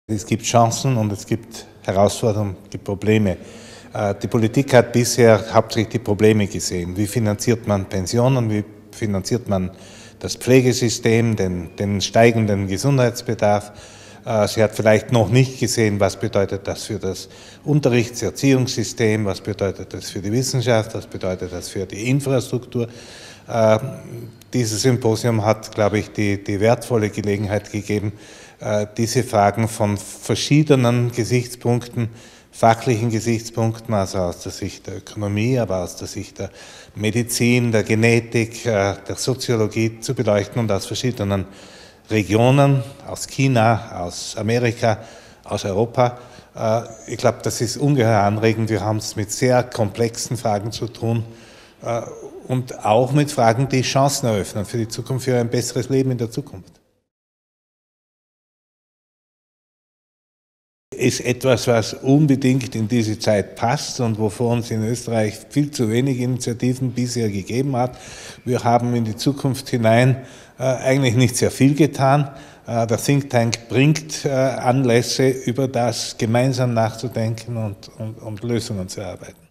Es gibt Chancen und es gibt Herausforderungen, es gibt Probleme. Die Politik hat bisher hauptsächlich die Probleme gesehen. Wie finanziert man Pensionen, wie finanziert man das Pflegesystem, den steigenden Gesundheitsbedarf. Sie hat vielleicht noch nicht gesehen, was bedeutet das für das Unterrichts-, Erziehungssystem, was bedeutet das für die Wissenschaft, was bedeutet das für die Infrastruktur. Dieses Symposium hat, glaube ich, die wertvolle Gelegenheit gegeben, diese Fragen von verschiedenen Gesichtspunkten, fachlichen Gesichtspunkten, also aus der Sicht der Ökonomie, aber aus der Sicht der Medizin, der Genetik, der Soziologie zu beleuchten und aus verschiedenen Regionen, aus China, aus Amerika, aus Europa. Ich glaube, das ist ungeheuer anregend. Wir haben es mit sehr komplexen Fragen zu tun und auch mit Fragen, die Chancen eröffnen für die Zukunft, für ein besseres Leben in der Zukunft. Ist etwas, was unbedingt in diese Zeit passt und wovon es in Österreich viel zu wenig Initiativen bisher gegeben hat. Wir haben in die Zukunft hinein eigentlich nicht sehr viel getan. Der Think Tank bringt Anlässe, über das gemeinsam nachzudenken und Lösungen zu erarbeiten.